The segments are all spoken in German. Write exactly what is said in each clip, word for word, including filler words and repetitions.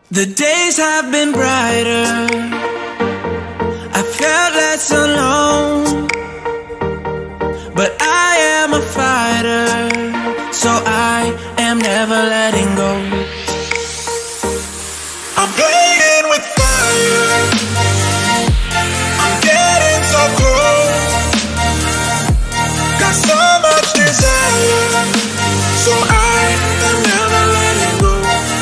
The days have been brighter. I felt less alone. But I am a fighter, so I am never letting go. I'm playing with fire. I'm getting so close. Got so much desire, so I am never letting go.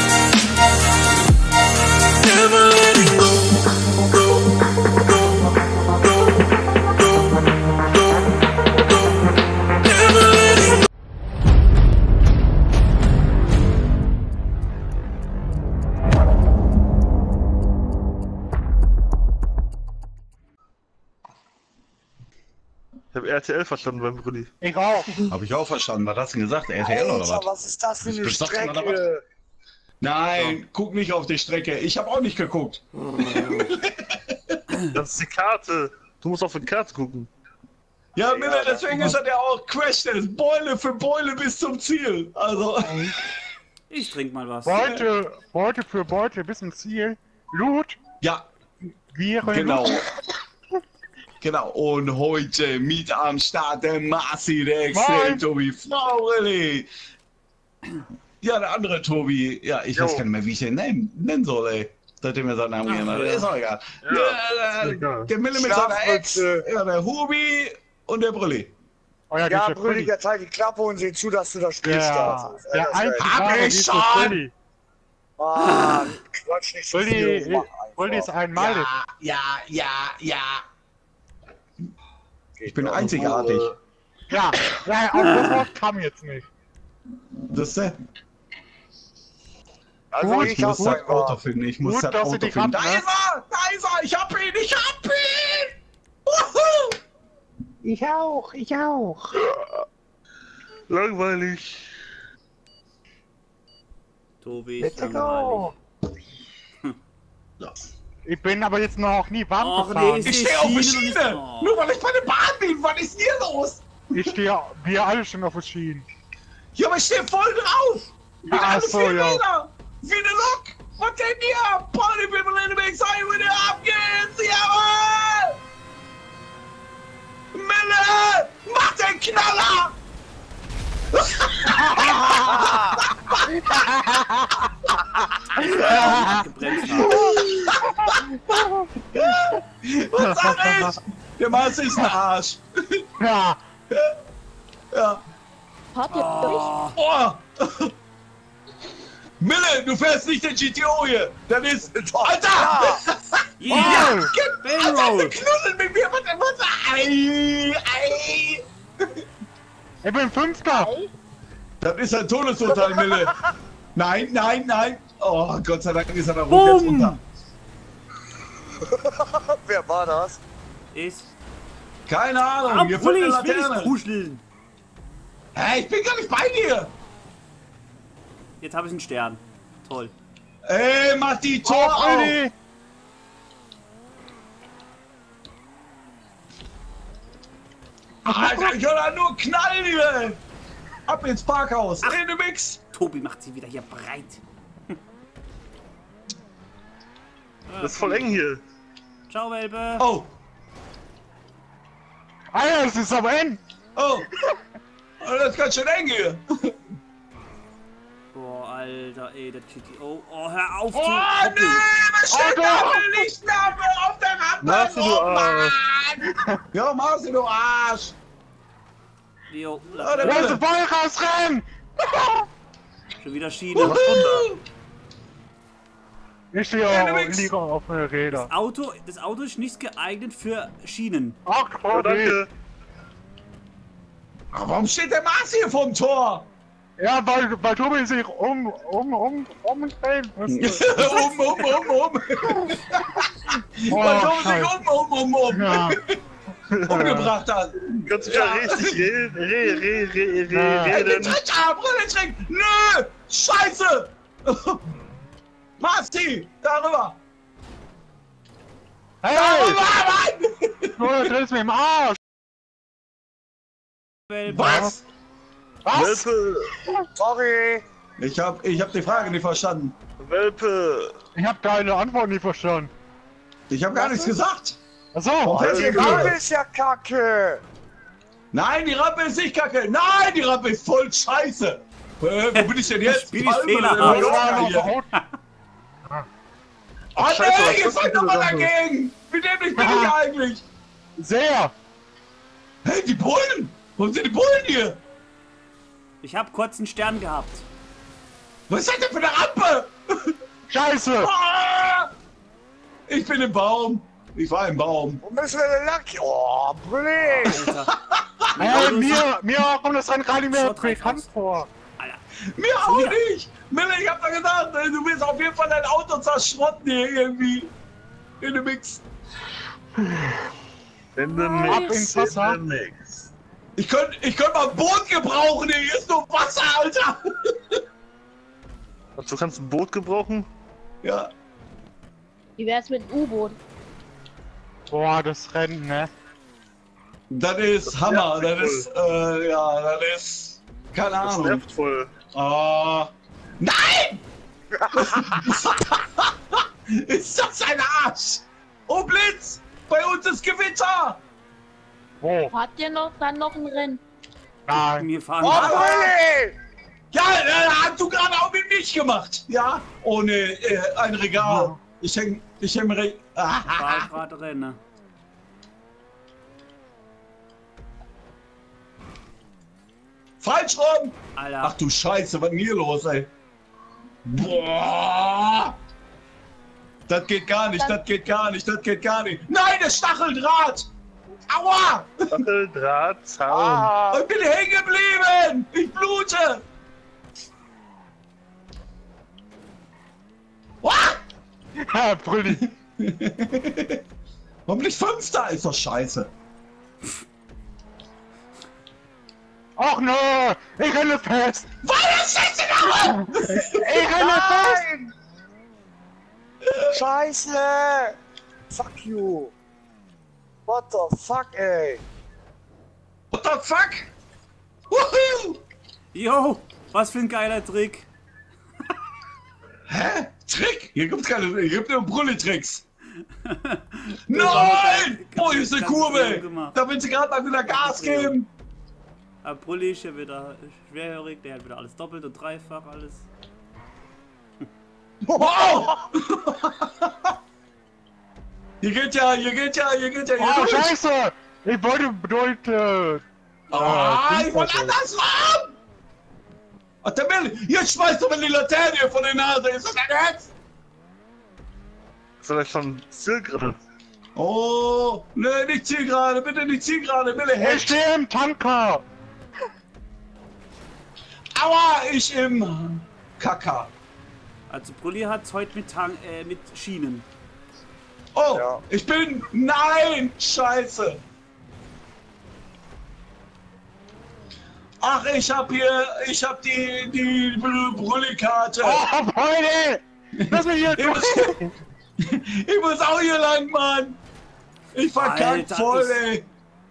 Never letting go. Go, go, go, go, go, go. Never letting go. Ich hab R T L verstanden beim Brudi. Ich auch. Hab ich auch verstanden. Was hast du denn gesagt? R T L oder Alter, was? was ist das für eine Bist du besoffen oder Strecke? Nein, so. Guck nicht auf die Strecke. Ich habe auch nicht geguckt. Das ist die Karte. Du musst auf die Karte gucken. Ja, Miller, deswegen ist das ja auch Crash-Test. Beule für Beule bis zum Ziel. Also. Ich trink mal was. Beute, Beute für Beute bis zum Ziel. Loot. Ja. Viren. Genau. Genau. Und heute mit am Start der Marci, der Extrem Tobi, Frau Willi. Ja, der andere Tobi. Ja, ich Jo. weiß gar nicht mehr, wie ich den nennen, nennen soll, ey. Seitdem er seinen Namen gegeben hat. ja. Ist auch egal. Ja, Ja, ist der, egal. der Mille mit seiner Ex, Schlafmütze. ja, der Hubi und der Brülli. Oh ja, Ja, diese Brüder, Brülli. jetzt halt die Klappe und sieh zu, dass du das spielst. Der, da. der Das ist einzige echt- Hab wahre ich Vito schon! Brülli. Mann, Quatsch nicht so viel. Brülli, Mach Brülli ist einfach. einmalig. Ja, ja, ja, ja. Ich bin doch einzigartig. Ja, ja, auch das Wort kam jetzt nicht. Das ist Also Gut, ich Ich hab muss das halt Auto mal. finden. Ich muss Gut, das dass du Auto dich finden. Da habt, ne? ist er! Da ist er! Ich hab ihn! Ich hab ihn! Wuhu! Ich auch, ich auch. Langweilig. Tobi, Let's ist go. Ja. Ich bin aber jetzt noch nie warm Och, gefahren. nee, Ich Die stehe auf der Schiene Schiene! und- Oh. Nur weil ich bei der Bahn bin! Was ist hier los? Ich stehe, wir alle stehen auf den Schienen. Ja, aber ich stehe voll drauf! Mit Ach alle so, vier ja. Meter! Wie eine Lok! Was denn hier? Party people in the big side with it up geht's! Jawohl! Mille! Mach den Knaller! gebremst haben. Was sag ich? Der Mars ist ein Arsch! Ja, Ja. Habt ihr durch? Oh! Mille, du fährst nicht den G T O hier! Das ist. Alter! Yeah! Oh, Bang Alter, Roll! knuddeln mit mir! Was, was, ei, ei. ich bin Fünfter. Das ist ein Todesurteil, Mille! Nein, nein, nein! Oh, Gott sei Dank ist er da rückwärts Bumm! runter. Wer war das? Ist. Keine Ahnung, Ah, hier Brülli, fällt eine ich will nicht Laterne. kuscheln! Hey, ich bin gar nicht bei dir! Jetzt habe ich einen Stern. Toll. Ey, mach die Tor Oh, auf! Brülli. Alter, ich höre da nur knallen hier! Ab ins Parkhaus! Ach. In den Mix! Tobi macht sie wieder hier breit. Das ist voll eng hier. Ciao, Welpe. Oh! Alter, es ist aber eng. Oh! Oh, das ist ganz schön eng hier! Boah, Alter, ey, der G T O. Oh, hör auf Oh, zu nee! hoppeln. Was steht Oh, da doch. für Lichtlampe auf der Rampe? Marci, du Oh, Arsch. Mann! Ja, Marci, du Arsch! Jo, Oh, lass der mal. Lass den Ball rausrennen. Schon wieder Schiene. Wuhu! Ich stehe Ja, auch nix. lieber auf der Räder. Das Auto, das Auto ist nicht geeignet für Schienen. Ach, Ja, Tobi. danke. Aber warum steht der Marci hier vorm Tor? Ja, weil, weil Tobi sich um, um, um, umdrehen musste. um, um, um, um! Oh, Weil Tom sich Scheiße. um, um, um, um! Ja. Umgebracht hat! Kannst du ja richtig reden, re, re, re, re, Ja. Ey, den reden. Tritt ab, Brille trinken! Nö! Scheiße! Marci! Darüber! Hey, Darüber, Mann! du drehst mir im Arsch. Welpe. Was? Was? Welpe, Sorry. Ich hab, ich hab die Frage nicht verstanden. Welpe. Ich hab deine Antwort nicht verstanden. Ich habe gar nichts gesagt. Achso. Warum fährst Die du Rampe gerade? ist ja kacke. Nein, die Rampe ist nicht kacke. Nein, die Rampe ist voll scheiße. Äh, wo bin ich denn jetzt? Spiel ich Palme Fehler oder aus. Mallorca hier? Oh Scheiße, nee, was ihr ist seid denn doch mal diese Rampe? dagegen. Wie dämlich bin ich eigentlich? Sehr. Hey, die Bullen. Wo sind die Bullen hier? Ich habe kurz einen Stern gehabt. Was ist das denn für eine Rampe? Scheiße. Ah! Ich bin im Baum. Ich war im Baum. Wo müssen wir denn lang? Oh, Brülli. Alter. Ey, mir, mir kommt das Rennen gerade nicht mehr So dreckig bekannt aus. vor. Alter. Mir auch nicht. Mille, ich hab doch gesagt, ey, du willst auf jeden Fall dein Auto zerschrotten hier irgendwie. In dem Mix. In the Ab Mix, ins in Wasser. the Mix. Ich könnte ich könnt mal ein Boot gebrauchen, hier ist nur Wasser, Alter. Also, du kannst ein Boot gebrauchen? Ja. Wie wär's mit dem U-Boot? Boah, das Rennen, ne? Das ist Hammer, das ist, äh, ja, das ist, keine Das Ahnung. nervt voll. Ah. Nein! Ist das ein Arsch? Oh Blitz! Bei uns ist Gewitter! Wo? Habt ihr noch dann noch ein Rennen? Nein. Wir fahren Oh, gerade. Brülli. Ja, äh, hast du gerade auch mit mich gemacht. Ja, ohne äh, ein Regal. Ich häng, ich häng Re ah, fahr gerade Rennen. falsch rum! Alter. Ach du Scheiße, was ist denn hier los, ey? Boah! Das geht gar nicht, das geht gar nicht, das geht gar nicht. Nein, das Stacheldraht! Aua! Stacheldraht, Zaun. Ah, Ich bin hängen geblieben! Ich blute! Wow! Ja, Brülli. Warum nicht Fünfter? Ist doch scheiße. Och nö, ich renne fest. Was ist das denn? Ich renne fest. nein. Scheiße. Fuck you. What the fuck, ey. What the fuck? Woohoo! Jo, was für ein geiler Trick. Hä? Trick? Hier gibt's keine, hier gibt nur Brülli-Tricks. Nein! Oh, hier ist eine Ganz schön Kurve! gemacht. Da will sie gerade mal wieder Gas geben. Aber Brülli ist ja wieder schwerhörig, der hat wieder alles doppelt und dreifach, alles. Wow! Hier geht ja, hier geht ja, hier geht ja, hier Oh, durch. scheiße. Ich wollte bedeutet. Ah, äh, ich wollte andersrum! Ach, der Bill, jetzt schmeißt du mir die Laterne hier vor die Nase. Ist das dein Ernst? Vielleicht schon Zielgerade. Oh, ne, nicht Zielgerade, bitte nicht Zielgerade, bitte Ich Hecht. stehe im Tanker. Aua, ich im Kaka. Also Brülli hat's heute mit, Tang äh, mit Schienen. Oh, Ja. ich bin, nein, scheiße. Ach, ich hab hier, ich hab die, die Br- Brüllikarte. Oh, Freunde. Lass mich hier Ich durch. muss, ich muss auch hier lang, Mann. Ich verkackt Alter, voll, ist- ey.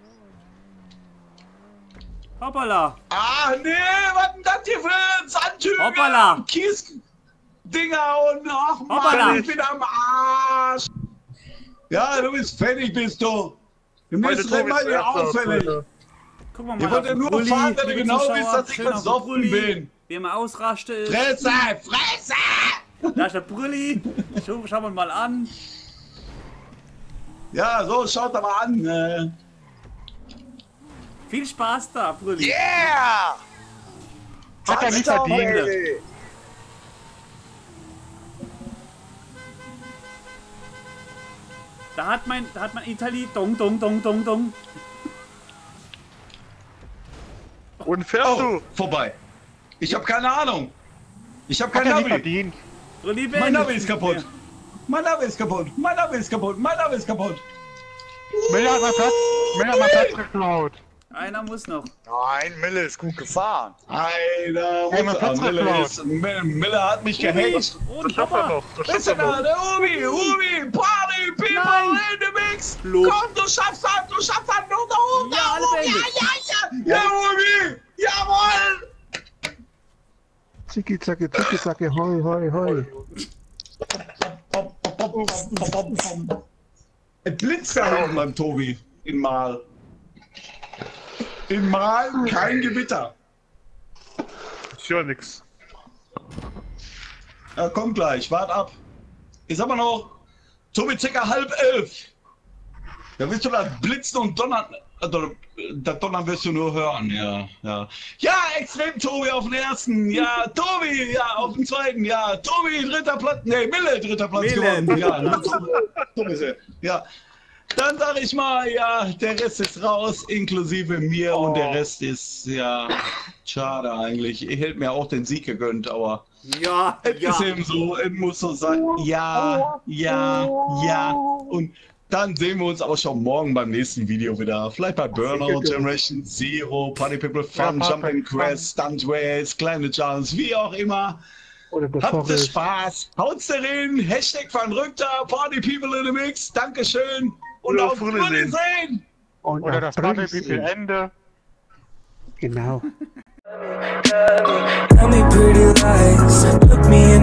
Hoppala. Ah, nee, was denn das hier für Sandhügel? Hoppala. Kies-Dinger und ach Hoppala. Mann, ich bin am Arsch. Ja, du bist fertig, bist du. Du bist Tobi mal hier zuerst aus, auffällig. Leute. Gucken wir mal. Ihr wollt auf ja den nur Brülli, fahren, wenn du liebe genau Zuschauer. wisst, dass ich Schön auf den besoffen Brülli, bin. Wie er mal ausrastet. Fresse, Fresse! Da ist der Brülli. Schau, schauen wir mal an. Ja, so, schaut doch mal an. Äh. Viel Spaß da, Brülli. Yeah. Hat er nicht Touchdown, verdient. baby. Da hat mein, da hat mein Itali dong dong dong dong dong. Und fährst Oh, du? vorbei. Ich hab keine Ahnung. Ich hab Hat kein er nicht Navi. verdient. Brülli Mein beendet Navi ist nicht kaputt. mehr. Mein Navi ist kaputt. Mein Navi ist kaputt. Mein Navi ist kaputt. Miller hat mein Platz, Miller hat mein Platz geklaut. Einer muss noch. Nein, Mille ist gut gefahren. Einer Hey, mein muss Platz Miller, geklaut. ist, Miller, Miller hat mich gehängt. Das Und schafft er Hopper. noch. Das Ist schafft er er da? noch. Der Ubi, Ubi, Party, People Nein. in the Mix. Lob. Komm, du schaffst das, du schaffst das. Nur da oben, Ja, da alle oben. Ja, beendet. ja, ja. Ja, Ubi. Jawohl. Zicki, zacki, zicki, zacki, hoi, hoi, hoi. Es blitzt da hinten beim Tobi. In Mal. In Mal kein Gewitter. Ich höre nix. Ja, kommt gleich, wart ab. Ist aber noch, Tobi, circa halb elf. Da willst du das Blitzen und Donnern, also, das Donnern wirst du nur hören, ja, ja. Ja, extrem Tobi auf den ersten, ja, Tobi, ja, auf den zweiten, ja, Tobi, dritter Platz, nee, Mille, dritter Platz Mille. gewonnen, ja, nur Tobi, Tobi, ja. Dann sag ich mal, ja, der Rest ist raus, inklusive mir Oh. und der Rest ist, ja, schade eigentlich. Ich hätte mir auch den Sieg gegönnt, aber Ja, es ja. ist eben so, es muss so sein. Ja, ja, ja. Und dann sehen wir uns aber schon morgen beim nächsten Video wieder. Vielleicht bei Burnout, Generation Zero, Party People Fun, Ja, Jump and Fun. Quest, Stunt Race, kleine Jumps, wie auch immer. Oder der Habt Forest. Spaß, haut's darin, Hashtag Verrückter, Party People in the Mix, Dankeschön und Ja, auf Wiedersehen. Wiedersehen. Und Oder das Party People Ende. Genau. Tell me pretty lies, look me